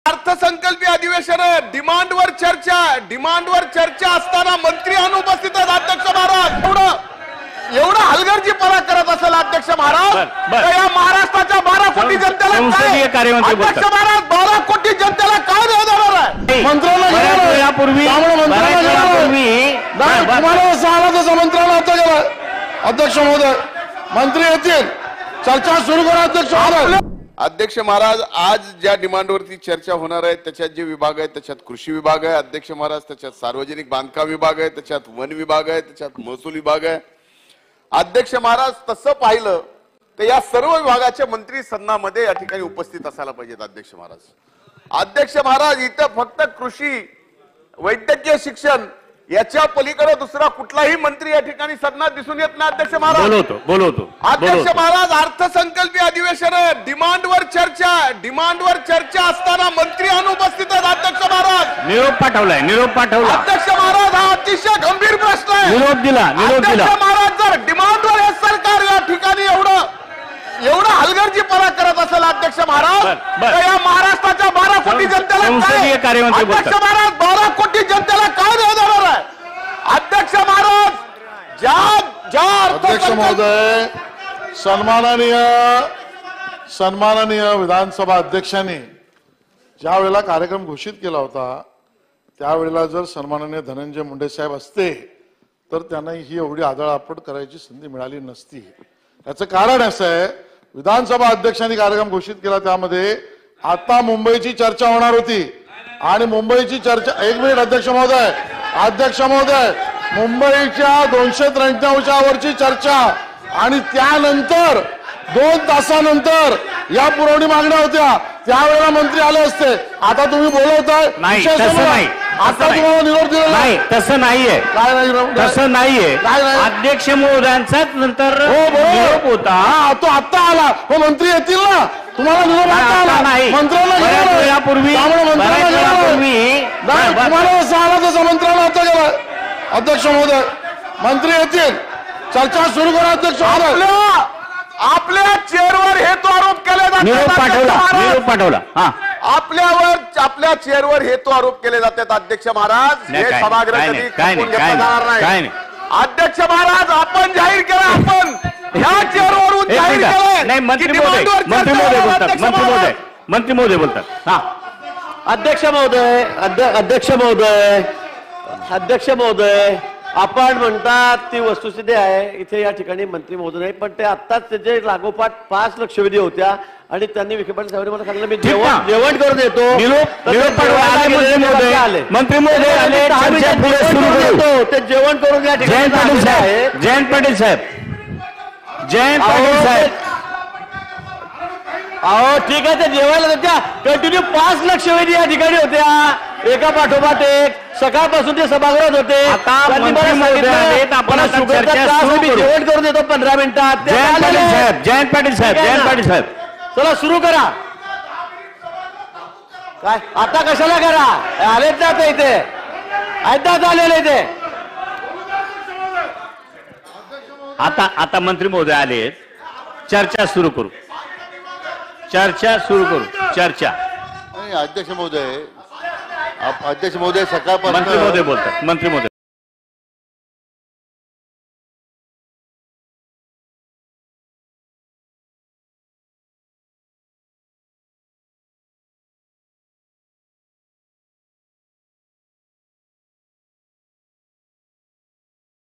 अर्थसंकल्पीय अधिवेशन डिमांडवर चर्चा असताना मंत्री अनुपस्थित आहेत. अध्यक्ष महाराज एवढा हलगर्जीपणा करत असेल अध्यक्ष महाराज तर या महाराष्ट्राच्या 12 कोटी जनतेला अध्यक्ष महाराज 12 कोटी जनतेला काय देणार आहे? मंत्र्यांना यापूर्वी तुम्हाला सहाला त्याचा मंत्र्यांना आता गेला. अध्यक्ष महोदय मंत्री येतील, चर्चा सुरू करा. अध्यक्ष महोदय. अध्यक्ष महाराज आज ज्या डिमांडवरती चर्चा होणार आहे त्याच्यात जे विभाग आहे त्याच्यात कृषी विभाग आहे अध्यक्ष महाराज, त्याच्यात सार्वजनिक बांधकाम विभाग आहे, त्याच्यात वन विभाग आहे, त्याच्यात महसूल विभाग आहे. अध्यक्ष महाराज तसं पाहिलं तर या सर्व विभागाचे मंत्री सदनामध्ये या ठिकाणी उपस्थित असायला पाहिजेत. अध्यक्ष महाराज इथं फक्त कृषी वैद्यकीय शिक्षण याच्या पलीकडे दुसरा कुठलाही मंत्री या ठिकाणी सदनात दिसून येत नाही. अध्यक्ष महाराज बोलवतो अध्यक्ष महाराज अर्थसंकल्पीय अधिवेशन डिमांडवर चर्चा असताना मंत्री अनुपस्थित आहेत. अध्यक्ष महाराज निरोप पाठवला. अध्यक्ष महाराज हा अतिशय गंभीर प्रश्न आहे. निरोप दिला. अध्यक्ष महाराज जर डिमांडवर हे सरकार या ठिकाणी एवढा हलगर्जीपणा करत असेल अध्यक्ष महाराज तर या महाराष्ट्राच्या 12 कोटी जनतेला अध्यक्ष महाराज 12 कोटी जनतेला काय देणार आहे? अध्यक्ष महाराज अध्यक्ष महोदय सन्माननीय विधानसभा अध्यक्षांनी ज्या वेळेला कार्यक्रम घोषित केला होता त्यावेळेला जर सन्माननीय धनंजय मुंडे साहेब असते तर त्यांना ही एवढी आदळआपट करायची संधी मिळाली नसती. याचं कारण असं आहे, विधानसभा अध्यक्षांनी कार्यक्रम घोषित केला त्यामध्ये आता मुंबईची चर्चा होणार होती आणि मुंबईची चर्चा एक मिनिट अध्यक्ष महोदय मुंबईच्या 293वरची चर्चा आणि त्यानंतर 2 तासानंतर या पुरवणी मागण्या होत्या. त्यावेळेला मंत्री आले असते. आता तुम्ही बोलवताय आता तुम्हाला निरोप दिला नाही. तसं नाहीये. अध्यक्ष महोदयांचाच नंतर निरोप होता. तो आता आला. हो मंत्री येतील ना, तुम्हाला निरोप आता नाही. मंत्र्यांना यापूर्वी तुम्हाला सहाला त्याचा मंत्र्यांना आता गेला. अध्यक्ष महोदय मंत्री येतील, चर्चा सुरू करा. अध्यक्ष महोदय आपल्या चेअरवर हेतू आरोप केले जातात. निरोप पाठवला. आपल्या चेअरवर हेतू आरोप केले जातात. अध्यक्ष महाराज हे सभागृह कधी जाणार नाही. अध्यक्ष महाराज आपण जाहीर केलं, आपण ह्या चेअरवरून जाहीर केलं. नाही मंत्री महोदय बोलतात. अध्यक्ष महोदय आपण म्हणतात ती वस्तुस्थिती आहे. इथे या ठिकाणी मंत्री महोदय नाही पण ते आत्ताच त्याचे लागोपाठ 5 लक्षवेधी होत्या आणि त्यांनी विखे पाटील साहेबांनी मला सांगितलं मी जेवण करून येतो. मंत्री महोदय आले, ते जेवण करून या ठिकाणी जयंत पाटील साहेब अहो ठीक आहे. ते जेवायला होत्या कंटिन्यू 5 लक्षवेधी या ठिकाणी होत्या एका पाठोपाठ एक. सकाळपासून ते सभागृहात होते. जेवण करून देतो 15 मिनिटात. जयंत पाटील साहेब चला सुरू करा. काय आता कशाला करा? आलेच ना इथे ऐकतात आलेले इथे. आता मंत्री महोदय आले, चर्चा सुरू करू. चर्चा अध्यक्ष महोदय सकाळपासून मंत्री महोदय बोलतात.